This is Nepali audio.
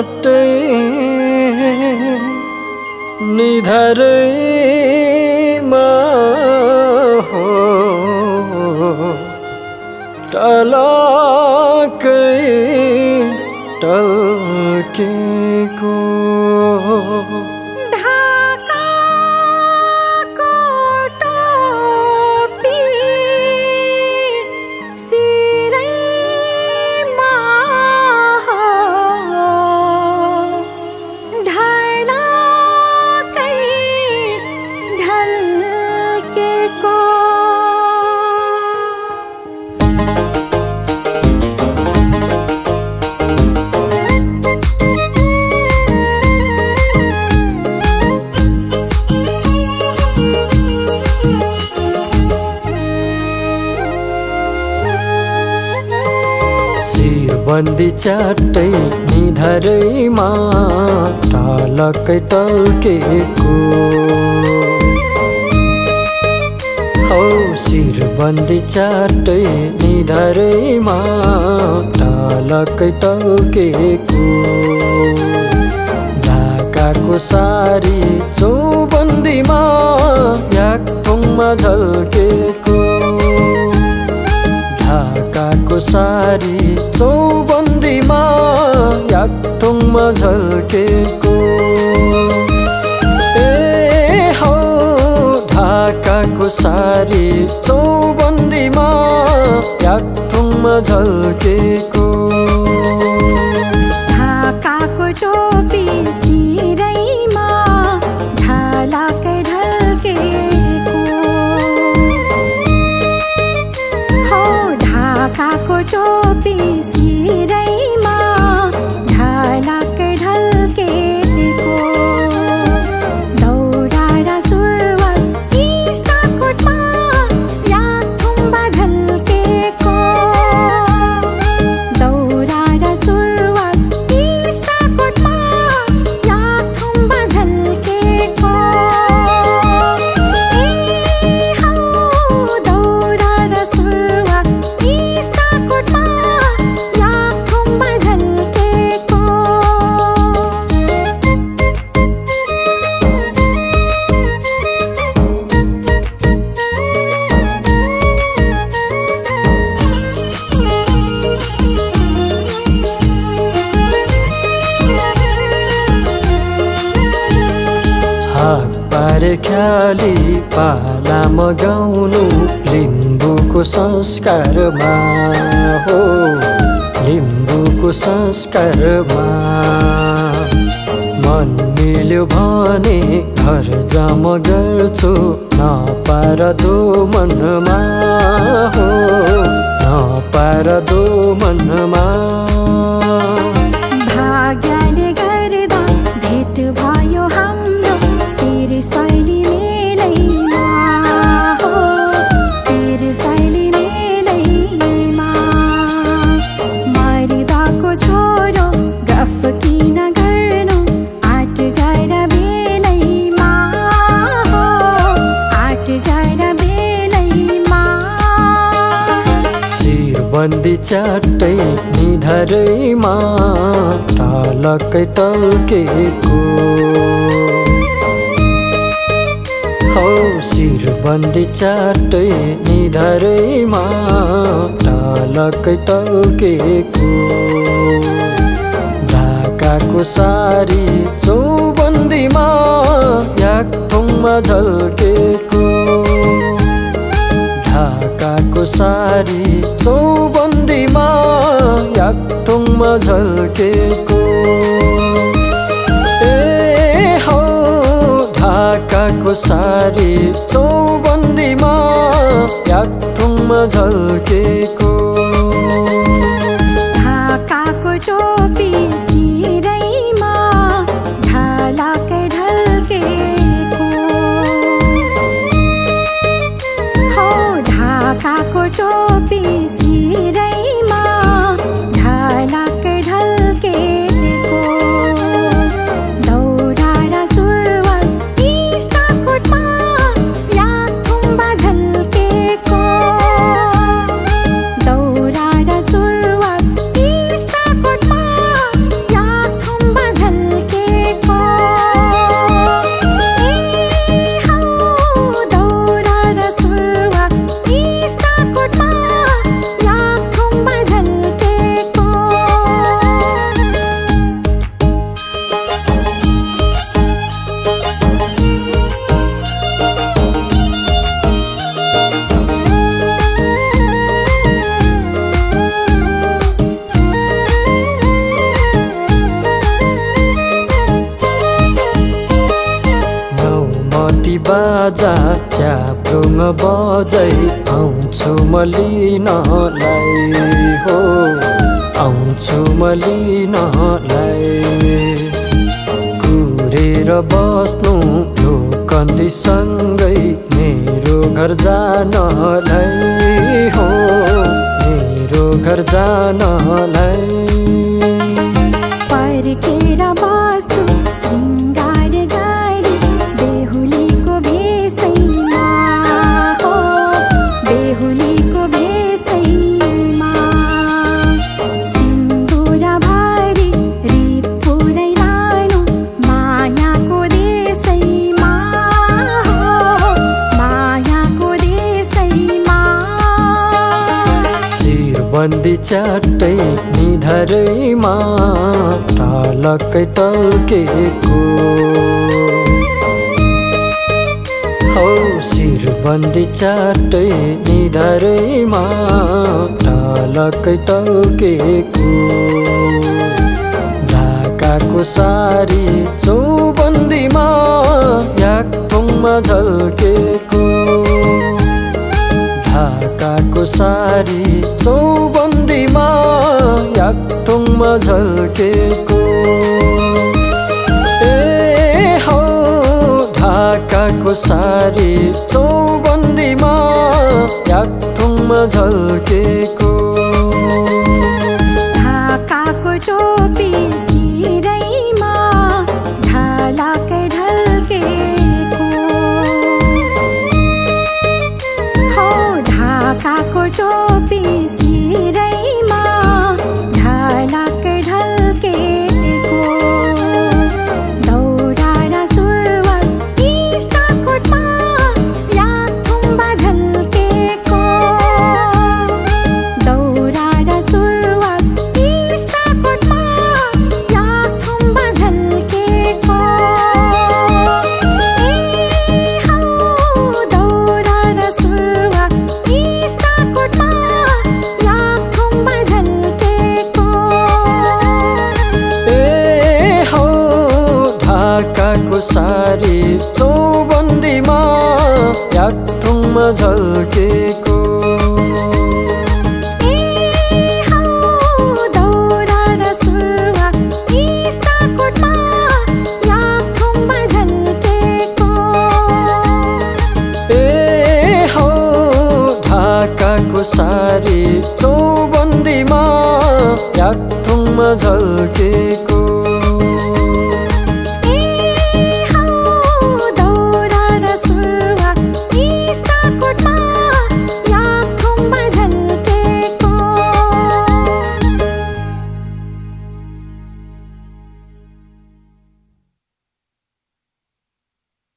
चाटै निधरैमा हो टलकै टल्केको बन्दी चाटै निधरैमा टलकै टल्केको हौ शिरबन्दी चाटै निधरैमा टलकै टल्केको ढाकाको सारी चौबन्दीमा याकथुङमा झल्केको ढाकाको सारी चौबन्दीमा याकथुङमा झल्केको ए हौ ढाकाको सारी चौबन्दीमा याकथुङमा झल्केको ढाकाको टोपी सिरैमा ढालाकै ढल्केको ढाकाको टोपी सिरैमा ढालाकै ढल्केको दौरा र सुरुवाल इस्टाकोटमा याकथुङमा झल्केको दौरा र सुरुवाल इस्टाकोटमा याकथुङमा झल्केको ए हौ दौरा र सुरुवाल पारे ख्याली पाला मगाउनु लिम्बूको संस्कारमा हो लिम्बूको संस्कारमा मन मिल्यो भने घर जम गर्छु नपार दो मनमा हो नपार दो मनमा भाग्यले गर्दा भेट भयो हाम्रो शैली मेलैमा हो तेरो शैली मेलैमा मरिदाको छोरो गफ किन गर्नु आट गएर बेलैमा हो आट गएर बेलैमा शिरबन्दी चाटै निधरैमा टलकै टल्केको हौ शिरबन्दी चाटै निधरैमा टलकै टल्केको ढाकाको सारी चौबन्दीमा याकथुङमा झल्केको ढाकाको सारी चौबन्दीमा याकथुङमा झल्केको ए हौ ढाकाको सारी चौबन्दीमा याकथुङमा झल्केको ढाकाको टोपी सिरैमा ढालाकै ढल्केको हो ढाकाको टोपी सिरैमा ढालाकै ढल्केको दौरा र सुरुवाल याकथुङमा झल्केको बाजा च्याप्रुङ बजै आउँछु म लिनलाई हो आउँछु म लिनलाई कुरेर बस्नु लोकन्दीसँगै मेरो घर जानलाई हो मेरो घर जानलाई पर्खेर बस्छु श्रृङ्गार गरी बेहुलीको भेषैमा हो बेहुलीको भेषैमा सिन्दुर भरी रित पुरै लानु मायाको देशैमा हो मायाको देशैमा शिरबन्दी च्याट्टै निधरैमा ढलक्कै टल्केको हौ शिरबन्दी च्याट्टै निधरैमा ढलक्कै टल्केको ढाकाको सारी चौबन्दीमा याकथुङमा झल्केको ढाकाको सारी चौबन्दीमा याकथुङमा झल्केको ए हौ ढाकाको सारी चौबन्दीमा याकथुङमा झल्केको ढाकाको टोपी सिरैमा ढलक्कै ढल्केको हो ढाकाको टोपी सिरैमा ढलक्कै ढल्केको दौरा र सुरुवाल इस्टकोटमा याकथुङमा झल्केको दौरा र सुरुवाल इस्टकोटमा याकथुङमा झल्केको ए हौ दौरा र सुरुवाल इस्टकोटमा याकथुङमा झल्केको ए हौ ढाकाको सारी चौबन्दीमा याकथुङमा झल्केको ए हौ दौरा र सुरुवाल इस्टकोटमा याकथुङमा झल्केको ए हौ ढाकाको सारी